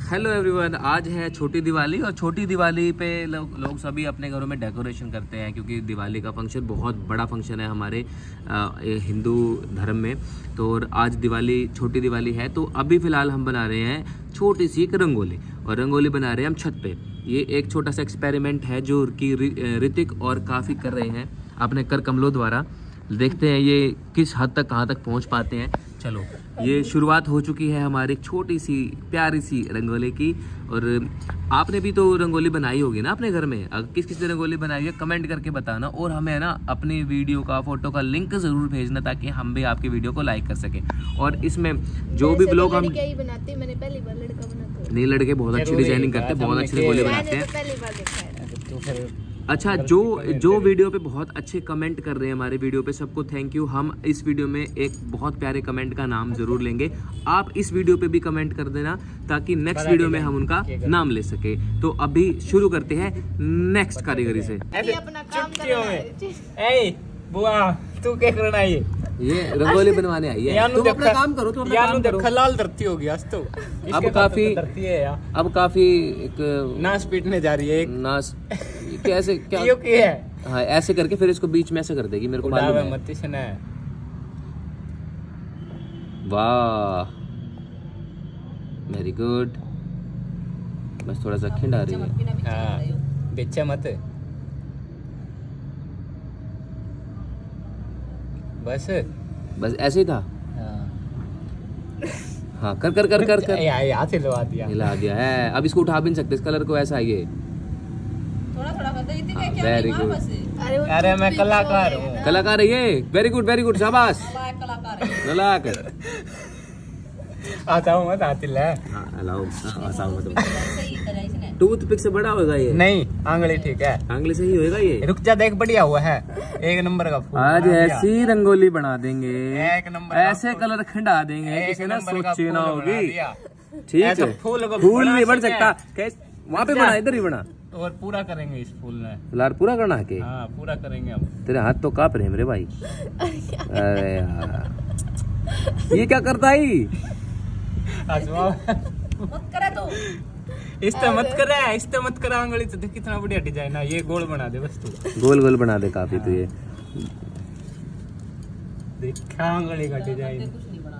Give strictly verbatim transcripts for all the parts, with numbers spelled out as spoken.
Hello everyone, आज है छोटी दिवाली और छोटी दिवाली पे लोग लोग सभी अपने घरों में डेकोरेशन करते हैं क्योंकि दिवाली का फंक्शन बहुत बड़ा फंक्शन है हमारे हिंदू धर्म में। तो आज दिवाली छोटी दिवाली है तो अभी फ़िलहाल हम बना रहे हैं छोटी सी एक रंगोली और रंगोली बना रहे हैं हम छत पे। ये एक छोटा सा एक्सपेरिमेंट है जो कि ऋतिक और काफ़ी कर रहे हैं अपने कर कमलों द्वारा। देखते हैं ये किस हद तक कहाँ तक पहुँच पाते हैं। चलो, ये शुरुआत हो चुकी है हमारी छोटी सी प्यारी सी रंगोली की। और आपने भी तो रंगोली बनाई होगी ना अपने घर में। अगर किस किस ने रंगोली बनाई है कमेंट करके बताना और हमें ना अपनी वीडियो का फोटो का लिंक ज़रूर भेजना ताकि हम भी आपकी वीडियो को लाइक कर सकें। और इसमें जो भी ब्लॉग हम बनाते मैंने पहली बार लड़का बनाता नहीं, लड़के बहुत अच्छी डिजाइनिंग करते हैं, बहुत अच्छी रंगोली बनाते हैं। अच्छा, जो जो वीडियो पे बहुत अच्छे कमेंट कर रहे हैं हमारे वीडियो पे, सबको थैंक यू। हम इस वीडियो में एक बहुत प्यारे कमेंट का नाम जरूर लेंगे। आप इस वीडियो पे भी कमेंट कर देना ताकि नेक्स्ट वीडियो में हम उनका नाम ले सके। तो अभी शुरू करते हैं नेक्स्ट कारीगरी से। अपना काम बुआ तू क्या करना है? ये रंगोली बनवाने आई है। तुम अपना काम करो, तुम अपना काम करो। खलाल धरती होगी आज तो। अब काफी अब काफी एक नाश पीटने जा रही है एक नाश कैसे क्या है? हाँ, ऐसे करके फिर इसको बीच में ऐसे कर देगी। मेरे को मालूम है। मत सुना है। वाह, वेरी गुड। बस थोड़ा सा खिंडा रही है। हाँ, बेचा मत बस बस ऐसे ही था। हाँ, कर कर कर कर कर हाथ हिलवा दिया हिला दिया है। अब इसको उठा भी नहीं सकते, इस कलर को ऐसा ये थोड़ा थोड़ा कर दे। इतने क्या वेरी गुड। अरे मैं कलाकार हूँ। कलाकार है ये। वेरी गुड वेरी गुड, शाबाश। कलाकार आता हूँ मत आती ले। हाँ, अलाउ आसाम मत। टूथ पिक से बड़ा होगा ये? नहीं, आंगली ठीक है। आंगली से ही होएगा ये। रुक जा, देख बढ़िया हुआ है, एक नंबर का फूल। आज ऐसी रंगोली बना देंगे, एक नंबर ऐसे कलर खिंडा देंगे किसी ने सोची ना होगी। ठीक है, फूल फूल नहीं बन सकता। वहाँ पे बना, इधर ही बना। और पूरा करेंगे इस फूल में। फिलहाल पूरा करना के? हाँ, पूरा करेंगे हम। तेरे हाथ तो कांप रहे मेरे भाई। अरे यार, ये क्या करता है? मत करे तो इस तो मत करे, इस तो मत करे। आंगली तो देख कितना बढ़िया डिजाइन है। ये गोल बना दे बस तू। गोल गोल बना दे काफी। तो ये देखा आंगली का डिजाइन।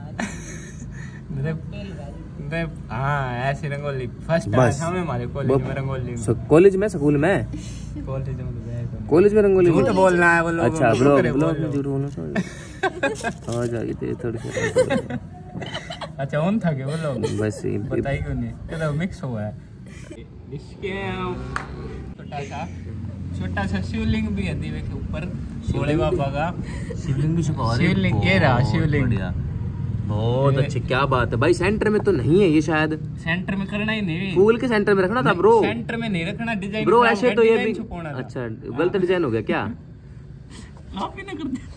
हाँ, ऐसी रंगोली फर्स्ट टाइम हमारे कॉलेज में। रंगोली कॉलेज में स्कूल में कॉलेज में कॉलेज में रंगोली झूठ बोलना है वो लोग। अच्छा, ब्लॉग ब्लॉग में झूठ बोलना। आ जाएगी तेरे थोड़ी सी। अच्छा, उन था के वो लोग बस बताई क्यों नहीं? क्या मिक्स हुआ है इसके। छोटा सा छोटा सा शिवलिंग भी है दीवे के ऊपर, भोले बाबा का शिवलिंग भी छुपा रहे। शिवलिंग ये रहा शिवलिंग। बहुत अच्छी, क्या बात है भाई। सेंटर में तो नहीं है ये, शायद सेंटर में करना ही नहीं। फूल के सेंटर में रखना था ब्रो। सेंटर में नहीं रखना, डिजाइन ब्रो ऐसे तो ये भी। छुपाना। अच्छा, गलत डिजाइन हो गया क्या? आप ही ना करते।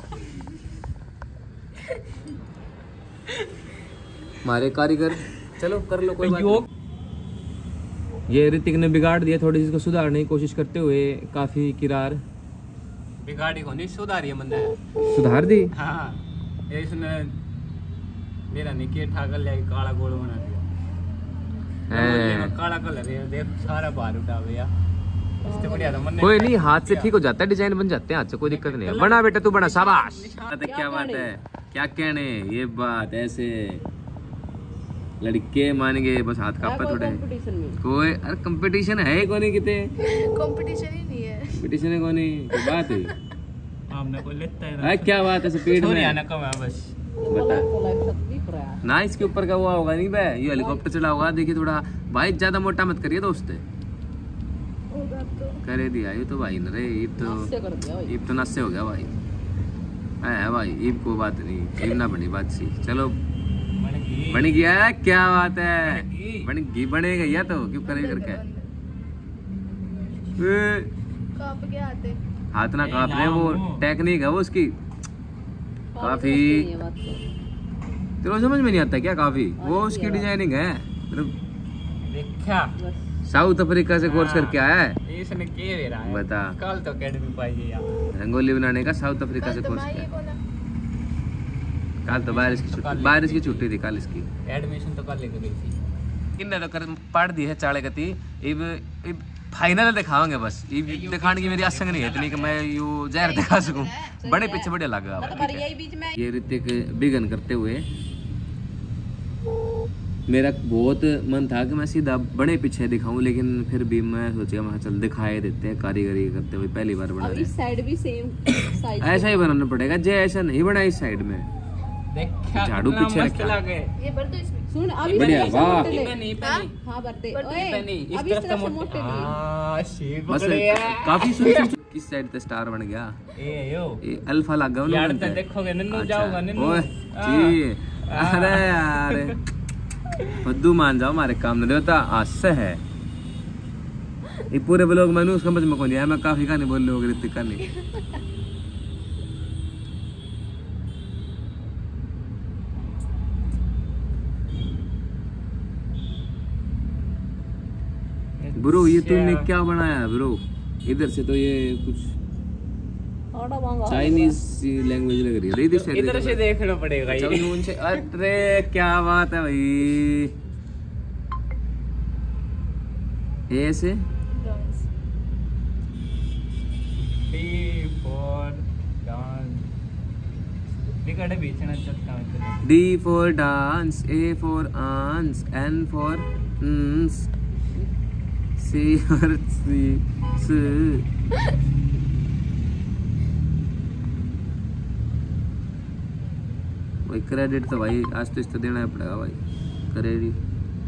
हमारे कारीगर, चलो कर लो, कोई बात नहीं। ये ऋतिक ने बिगाड़ दिया थोड़ी सी, इसको सुधारने की कोशिश करते हुए काफी किरार। बिगाड़ी को नहीं सुधारी मैंने, सुधार दी। हाँ, इसने मेरा निके ठाकर ले काला गोल बना दिया। काला कलर है, देख सारा बाहर उठा भैया। इससे बढ़िया तो कोई नहीं, हाथ से ठीक हो जाता है, डिजाइन बन जाते हैं हाथ से, कोई दिक्कत नहीं है। बना बेटा तू, बना, शाबाश। क्या बात है, क्या कहने ये बात। ऐसे लड़के मान गए, बस हाथ कांपा थोड़े। कोई अरे कंपटीशन है कोनी किते? कंपटीशन ही नहीं है। कंपटीशन है कोनी, क्या बात है? हमने कोई लेता है। क्या बात है, स्पीड में आना कम है बस। बता ना, इसके ऊपर का हुआ होगा नहीं बे, ये हेलीकॉप्टर चला होगा। देखिए थोड़ा भाई, ज्यादा मोटा मत करिए दोस्त। करे दिया ये तो भाई न रे, ईब तो ईब तो नस्से हो गया भाई। है भाई, ईब को बात नहीं, ईब ना बनी बात सी। चलो बन गया, क्या बात है, बन गई, बनेगा या तो क्यों करे करके। कांप के आते हाथ ना कांप रहे, वो टेक्निक है वो उसकी। काफी तेरे समझ में नहीं आता क्या? काफी वो उसकी डिजाइनिंग है। देखा साउथ अफ्रीका से कोर्स करके आया है। इसने के रहा है, बता। कल तो एकेडमी पाई यार, रंगोली बनाने का साउथ अफ्रीका से कोर्स किया। कल तो बारिश की छुट्टी, बारिश की छुट्टी थी कल इसकी। एडमिशन तो कल लेके गई थी। किन्ने तो कर पाड़ दी है चाले गति इब इब फाइनल दिखाओगे बस इब दिखाने की मेरी आशंका नहीं है इतनी कि मैं यू जहर दिखा सकूं। बड़े पीछे बढ़िया लगा ये ऋतिक बिगन करते हुए। मेरा बहुत मन था कि मैं सीधा बड़े पीछे दिखाऊं, लेकिन फिर भी मैं सोचा मैं चल दिखाए देते हैं कारीगरी करते हुए, पहली बार बना रहे। इस साइड भी सेम साइज ऐसा ही बनाना पड़ेगा, जे ऐसा नहीं बना इस साइड में झाड़ू पीछे रखा। ये भर दो इसमें। सुन अभी बढ़िया, वाह। नहीं पहनी हां भरते पहनी ओए इस अभी इस तरफ तरफ से मोटे मोटे लिए हां शेर बस पकड़े काफी सुन किस साइड पे स्टार बन गया ए यो ये अल्फा लग गया यार उन्होंने। तो देखोगे नन्नू अच्छा, जाऊंगा नन्नू ओए जी अरे यार बद्दू मान जाओ हमारे काम नहीं देता आस्से है ये पूरे ब्लॉग मैंने समझ में को लिया मैं काफी कहानी बोल रही हूँ ऋतिक कहानी। ब्रो ये तुमने क्या बनाया ब्रो? इधर से तो ये कुछ चाइनीज लैंग्वेज लग रही है। इधर से इधर से देखना पड़ेगा ये। नून से अरे क्या बात है भाई। ऐसे डी फॉर डांस निकड़े बीच में चलता है। D for dance, A for आंस, एन फॉर न्स, सी फॉर सी स। भाई क्रेडिट तो भाई आज तो इसको देना पड़ेगा भाई क्रेडिट।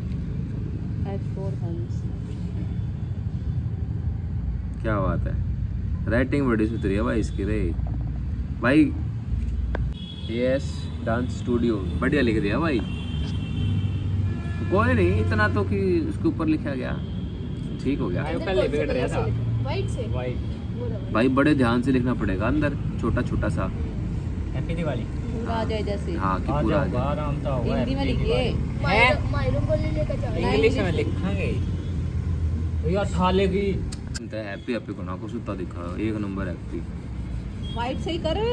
क्या बात है, राइटिंग बड़ी सुथरी है भाई इसकी रे भाई। यस डांस स्टूडियो बढ़िया लिख दिया भाई। कोई नहीं इतना तो कि उसके ऊपर लिखा गया ठीक हो गया। पहले बिगड़ रहा था वाइट से वाइट भाई बड़े ध्यान से लिखना पड़ेगा अंदर छोटा छोटा सा। हैप्पी दिवाली आ जाए जैसे हाँ कि पूरा आ जाए। आराम से होगा हिंदी में लिखिए मायरों को ले लेकर जाओ इंग्लिश में लिखेंगे यार थाले की हैप्पी हैप्पी को ना को सुता दिखा एक नंबर हैप्पी। वाइट से ही करे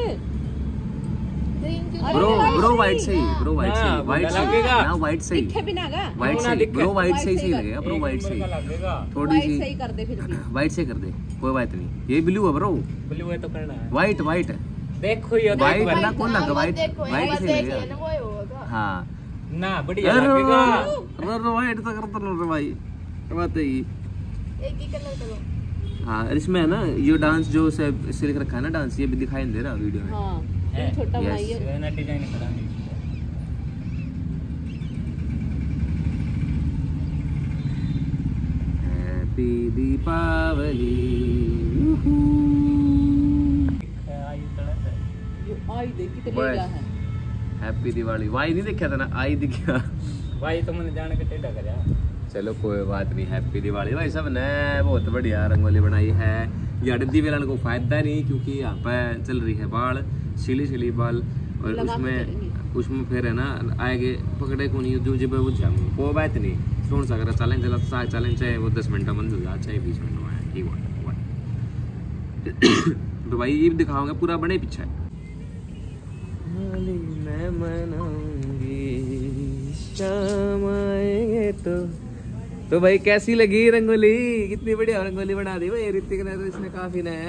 ब्रो ब्रो वाइट सही ब्रो वाइट सही वाइट सही ना वाइट सही लिखे बिना का वाइट सही ब्रो वाइट सही सही लगेगा ब्रो वाइट सही थोड़ी वाइट सी सही कर दे फिर भी वाइट से कर दे कोई बात नहीं। ये ब्लू है ब्रो ब्लू है तो करना है वाइट वाइट देखो ये वाइट ना कौन लगा वाइट वाइट सही लगेगा। हाँ ना बढ़िया लगेगा। अरे वाइट तो करता ना रे भाई बात है ये एक ही कलर करो। हाँ इसमें है ना ये डांस जो से लिख रखा है ना डांस ये भी दिखाई नहीं दे रहा वीडियो में। हाँ छोटा बनाइए ये ना डिजाइन करांगे। हैप्पी दीपावली आई देखी तो ले गया है। हैप्पी दिवाली वाई नहीं देखा था ना आई दिखा भाई तो मैंने जान के टेढ़ा करया। चलो कोई बात नहीं हैप्पी दिवाली भाई सब ने बहुत बढ़िया रंगोली बनाई है। यार दिवाली को फायदा नहीं क्योंकि यहाँ पे चल रही है बाल सिली सिली बाल और उसमें उसमें फिर है ना आएगे पकड़े को नहीं जो जब वो कोई बात नहीं सुन सकता चैलेंज चला चैलेंज चाहे वो दस मिनट में चल जाए चाहे बीस मिनट में ठीक हुआ। तो भाई ये दिखाऊंगा पूरा बड़े पीछे मैं मनाऊंगी शाम आएंगे तो। तो भाई कैसी लगी रंगोली? कितनी बढ़िया रंगोली बना दी भाई ऋतिक ने तो इसने काफी ने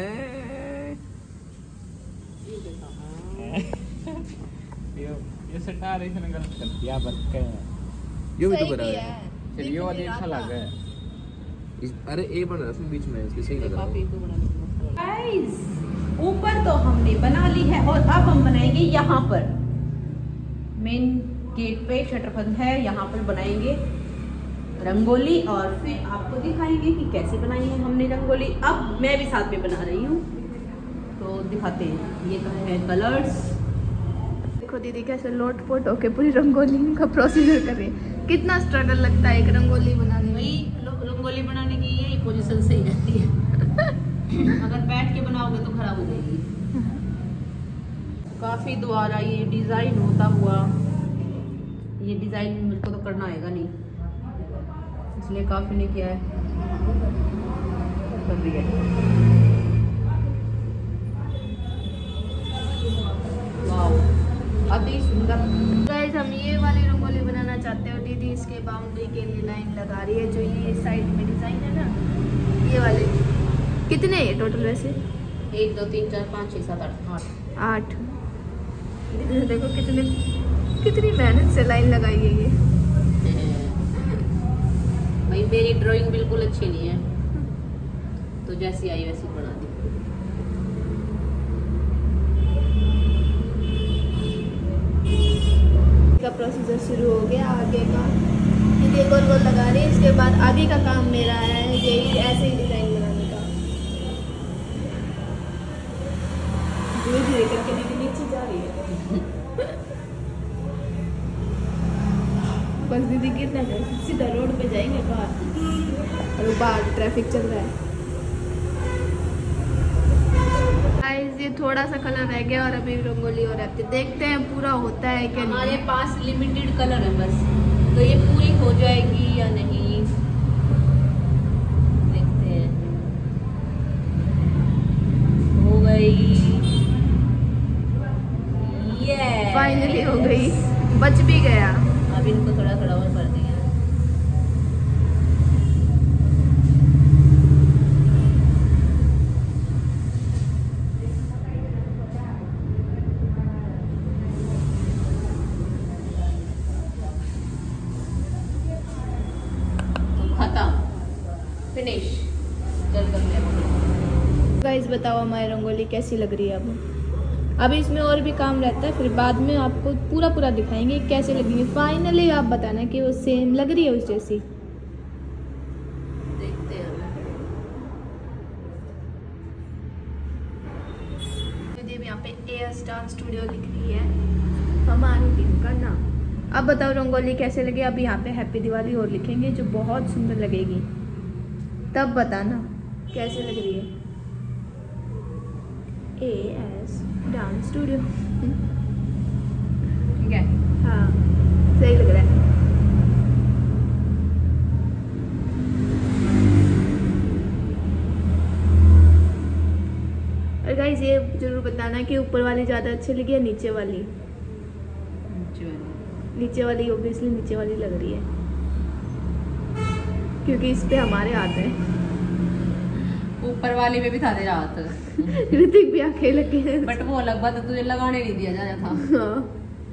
ये सटार इसने गलत कर दिया बच्चे यो भी तो बना है फिर ये वाला अच्छा लग है इस अरे ए बन रहा है बीच में इसके सही लग रहा है। गाइस ऊपर तो हमने बना ली है और अब हम बनाएंगे यहाँ पर मेन गेट पे शटर बंद है यहाँ पर बनाएंगे रंगोली और फिर आपको दिखाएंगे कि कैसे बनाई है हमने रंगोली। अब मैं भी साथ में बना रही हूँ तो दिखाते हैं। ये तो है कलर्स। देखो दीदी कैसे लोट पोट होके पूरी रंगोली का प्रोसीजर कर रही है। कितना स्ट्रगल लगता है एक रंगोली बनाने में। रंगोली बनाने की यही पोजीशन सही रहती है। अगर बैठ के बनाओगे तो खराब हो जाएगी। काफी द्वारा ये डिजाइन होता हुआ ये डिजाइन मेरे को तो करना आएगा नहीं इसलिए काफी ने किया है कर रही है। वाओ अति सुंदर। गाइस हम ये वाली रंगोली बनाना चाहते हो। दीदी इसके बाउंड्री के लिए लाइन लगा रही है, जो ये साइड में डिजाइन है ना, ये वाले। कितने है टोटल वैसे? एक दो तीन चार पाँच छः सात आठ आठ आठ। देखो कितने कितनी मेहनत से लाइन लगाई है ये। भाई मेरी ड्राइंग बिल्कुल अच्छी नहीं है, तो जैसी आई वैसी बना दी। का प्रोसीजर शुरू हो गया आगे का, ये गोल गोल लगा रही है। इसके बाद आगे का काम मेरा है, यही ऐसे ही डिजाइन बनाने का। धीरे धीरे करके दीदी नीचे जा रही है। बस दीदी गिरना चाहिए, सीधा रोड पे जाएंगे बाहर, और बाहर ट्रैफिक चल रहा है। ये थोड़ा सा कलर रह गया और अभी रंगोली हो रहती है, देखते हैं पूरा होता है क्या। हमारे पास लिमिटेड कलर है बस, तो ये पूरी हो जाएगी या नहीं देखते हैं। हो गई, ये फाइनली हो गई, बच भी गया। अब इनको थोड़ा थोड़ा और कर दिया। फिनिश। चल कर ले। गाइस बताओ हमारी रंगोली कैसी लग रही है। अब अभी इसमें और भी काम रहता है, फिर बाद में आपको पूरा पूरा दिखाएंगे कैसे लगेंगे। फाइनली आप बताना कि वो सेम लग रही है उस जैसी। देखते हैं। दीदी यहाँ पे एयर स्टार स्टूडियो लिख रही है, हमारी टीम का नाम। अब बताओ रंगोली कैसे लगे। अब यहाँ पे हैप्पी दिवाली और लिखेंगे, जो बहुत सुंदर लगेगी, तब बताना कैसे लग रही है। ए एस डांस स्टूडियो, ठीक है। हाँ सही लग रहा है। और गाइस ये जरूर बताना कि ऊपर वाली ज़्यादा अच्छी लगी या नीचे वाली। नीचे वाली ओब्वियसली नीचे वाली लग रही है, क्योंकि इस पे हमारे हाथ हैं। ऊपर वाली पे भी था तेरा हाथ। ऋतिक भी आंखें लगे हैं, बट वो अलग बात है, तुझे लगाने नहीं दिया जा रहा था। हाँ।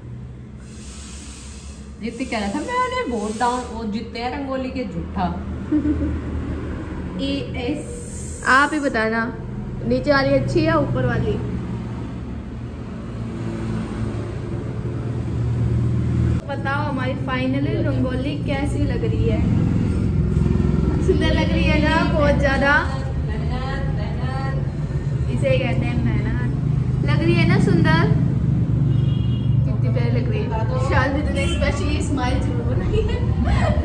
ऋतिक कह रहा था मैंने वोट डाउन, वो जीते हैं रंगोली के, झूठा। ए एस आप ही बताना नीचे वाली अच्छी है या ऊपर वाली। बताओ हमारी फाइनली रंगोली कैसी लग रही है। सुंदर लग रही है ना, बहुत ज्यादा। इसे कहते हैं मेहनत। लग रही है ना सुंदर, कितनी प्यारी लग रही है। शायद तुमने स्पेशली स्माइल जरूर बनाई है।